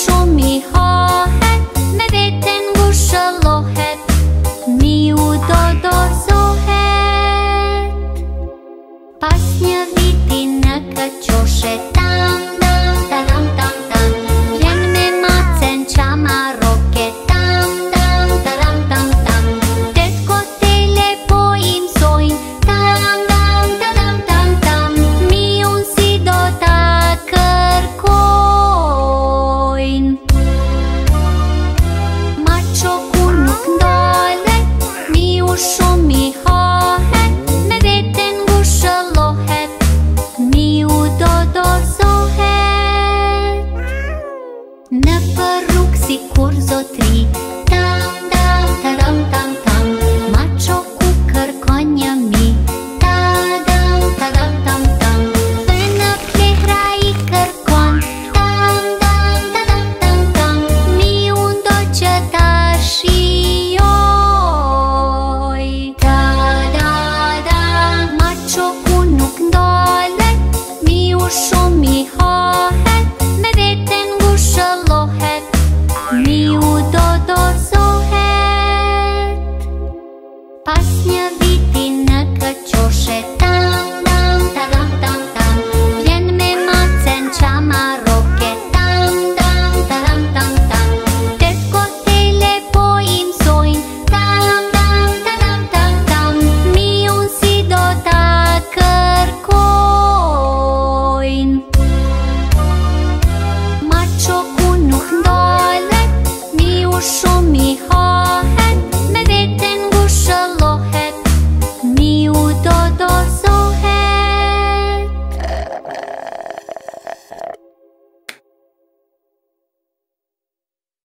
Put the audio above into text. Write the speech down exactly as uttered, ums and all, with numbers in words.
shumë i hahet, me veten ngushëllohet, miu do dorëzohet. Pas një viti në këqoshe, tam tam taram tam tam, vjen me macen qama roke, tam tam taram tam tam, tet kotele po i msojnë, tam tam taram tam tam, miun si do ta kërkojnë. Maçoku nuk ndalet, miu shumë i hahet, me veten ngushëllohet, miu do dorëzohet. Në për rrugë si kur zotri,